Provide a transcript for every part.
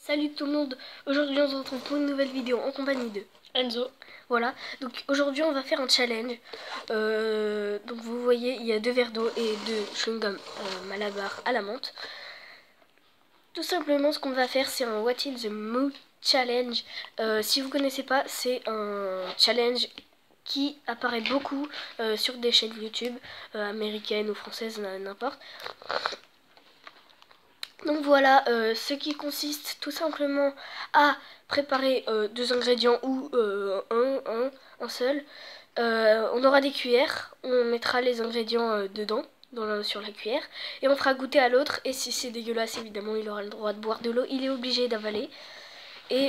Salut tout le monde, aujourd'hui on se retrouve pour une nouvelle vidéo en compagnie de Enzo. Voilà, donc aujourd'hui on va faire un challenge. Donc vous voyez, il y a 2 verres d'eau et 2 chewing-gum Malabar à la menthe. Tout simplement ce qu'on va faire, c'est un What in the Mood challenge. Si vous connaissez pas, c'est un challenge qui apparaît beaucoup sur des chaînes YouTube américaines ou françaises, n'importe. Donc voilà, ce qui consiste tout simplement à préparer 2 ingrédients ou un seul. On aura des cuillères, on mettra les ingrédients dedans, sur la cuillère, et on fera goûter à l'autre. Et si c'est dégueulasse, évidemment, il aura le droit de boire de l'eau, il est obligé d'avaler. Et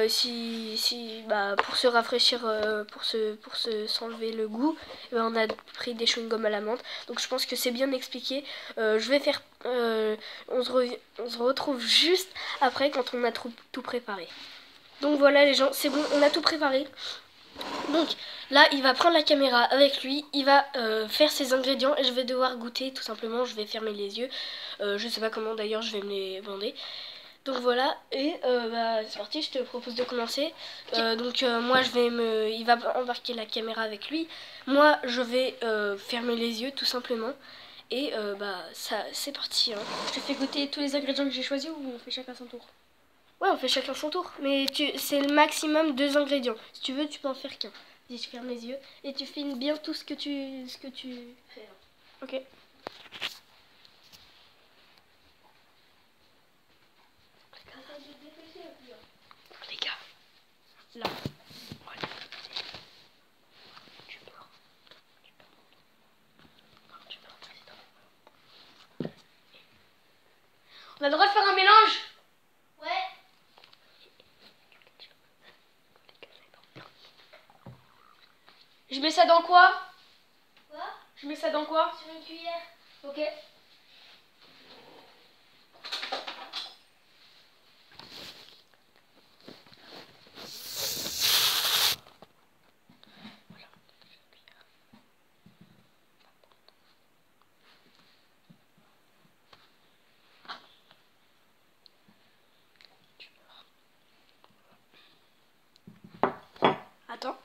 pour se rafraîchir, pour s'enlever le goût, on a pris des chewing-gums à la menthe. Donc je pense que c'est bien expliqué. Je vais faire, on se retrouve juste après quand on a tout préparé. Donc voilà les gens, c'est bon, on a tout préparé. Donc là il va prendre la caméra avec lui, il va faire ses ingrédients et je vais devoir goûter tout simplement. Je vais fermer les yeux, je sais pas comment d'ailleurs, je vais me les bander. Donc voilà, et c'est parti, je te propose de commencer. Moi il va embarquer la caméra avec lui. Moi je vais fermer les yeux tout simplement. Et c'est parti. Hein. Je te fais goûter tous les ingrédients que j'ai choisis ou on fait chacun son tour? Ouais, on fait chacun son tour. Mais c'est le maximum 2 ingrédients. Si tu veux, tu peux en faire qu'un. Dis, je ferme les yeux et tu filmes bien tout ce que tu fais. Hein. Ok. Les gars, là. On a le droit de faire un mélange? Ouais. Je mets ça dans quoi? Quoi? Je mets ça dans quoi? Sur une cuillère. Ok. Attends.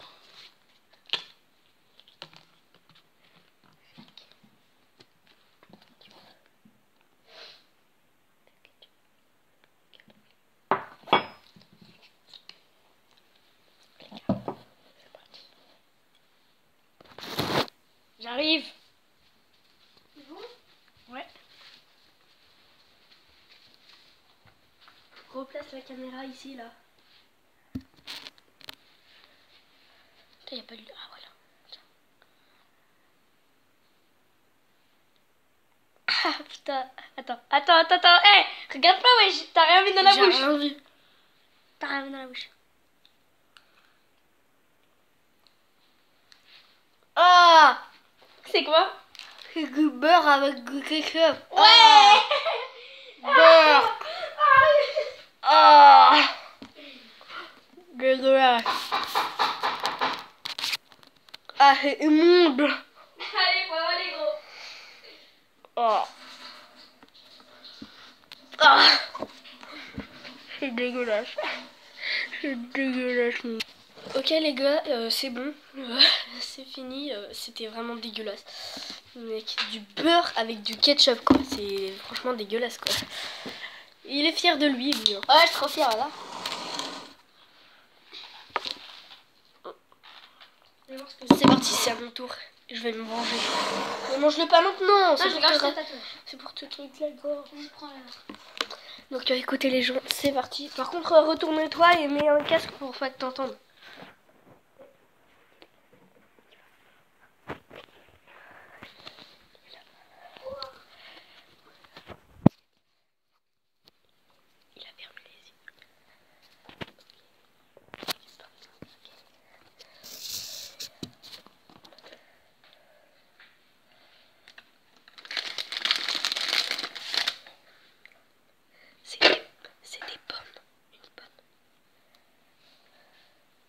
J'arrive. C'est bon? Ouais. Replace la caméra ici, là. Putain, y a pas de... Ah, voilà. Ah putain. Attends. Hé, regarde pas, wesh. T'as rien vu dans la bouche. J'ai rien vu. T'as rien vu dans la bouche. Ah! C'est quoi? Du beurre avec du ketchup. Ouais. Beurre. Ah! Dégueulasse. Ah, c'est immonde. Allez, faut avaler, gros. Oh. Ah! C'est dégueulasse. C'est dégueulasse. Ok les gars, c'est bon. C'est fini. C'était vraiment dégueulasse. Avec du beurre avec du ketchup quoi. C'est franchement dégueulasse quoi. Il est fier de lui. Hein. Ouais, je suis trop fière là. C'est parti, c'est à mon tour. Je vais me manger. Mais mange-le pas maintenant. C'est pour te truc la gorge. Donc écoutez les gens, c'est parti. Par contre, retourne-toi et mets un casque pour pas que t'entendes. Il a fermé les yeux. C'est des pommes. Une pomme.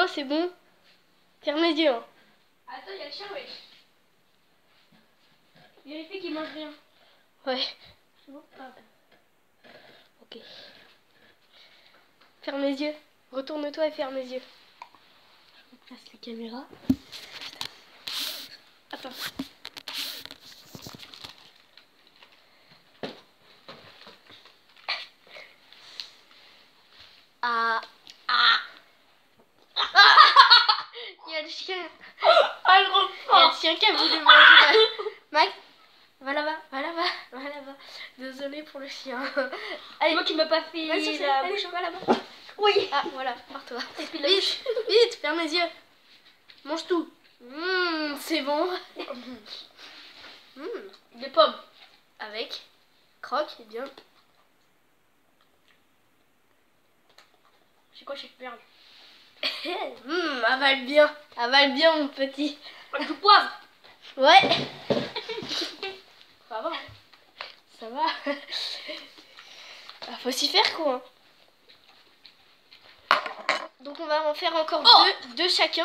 bien, c'est bon. Ferme les yeux. Hein. Attends, il y a le chien, wesh. Vérifie qu'il mange rien. Ouais. C'est bon? Ah. Ok. Ferme les yeux. Retourne-toi et ferme les yeux. Je place la caméra. Attends. Ah. Il y a le chien. Ah, le gros Il y a le chien qui a voulu manger là. Max, va là-bas, va là-bas, va là-bas. Désolé pour le chien. Allez, moi qui m'as pas fait Vas-y, la allez, bouche. va là-bas. Oui. Ah, voilà, pars-toi. Et puis la Vite, vite, ferme les yeux. Mange tout. C'est bon. Des pommes. Avec croque, et bien. C'est quoi, j'ai perdu? Avale bien. Avale bien, mon petit. Du poivre. Ouais. Ça va. Ça va. Ah, faut s'y faire quoi. Donc on va en faire encore deux chacun.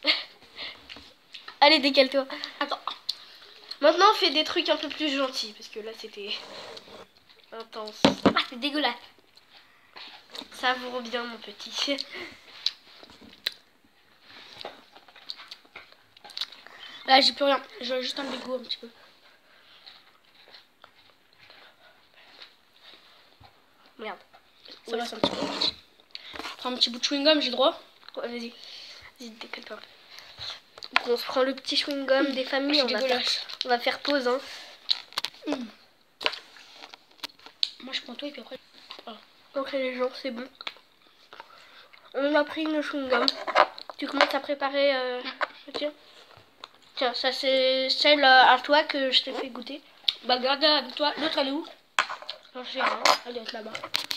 Allez, décale-toi. Attends. Maintenant on fait des trucs un peu plus gentils parce que là c'était intense. Ah, c'est dégueulasse. Savoure bien mon petit. Là, j'ai plus rien. J'ai juste un dégoût un petit peu. Merde. Ça va, c'est un petit peu. Prends un petit bout de chewing-gum, j'ai le droit. Ouais, vas-y. Vas-y, décale-toi. Donc on se prend le petit chewing-gum des familles. On va faire pause. Hein. Moi, je prends toi et puis après... Voilà. Ok les gens, c'est bon. On a pris le chewing-gum. Tu commences à préparer... Tiens. Tiens, ça c'est celle à toi que je t'ai fait goûter. Bah, garde avec toi. L'autre, elle est où? J'en sais rien. Elle doit être là-bas.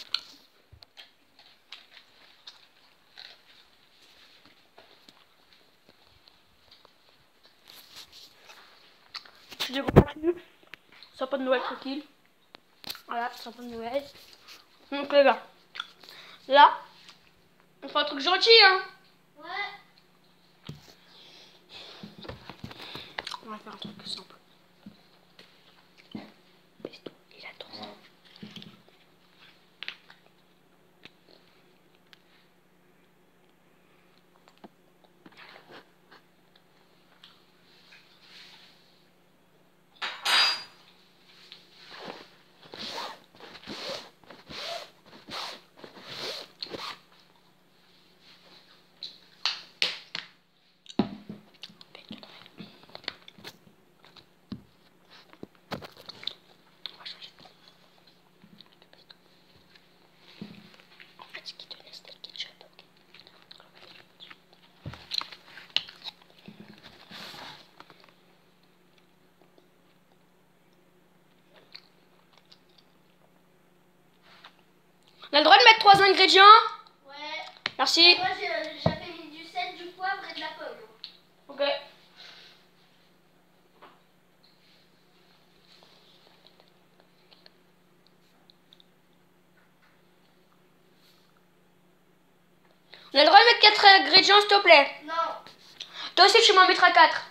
Tu dis qu'on continue? Sapin de Noël tranquille. Voilà, sapin de Noël. Donc les gars, là, on fait un truc gentil, hein. Ouais. On va faire un truc simple. Il attend. On a le droit de mettre 3 ingrédients? Ouais. Merci. Moi j'avais mis du sel, du poivre et de la pomme. Ok. On a le droit de mettre 4 ingrédients, s'il te plaît. Non. Toi aussi, tu m'en mettras 4.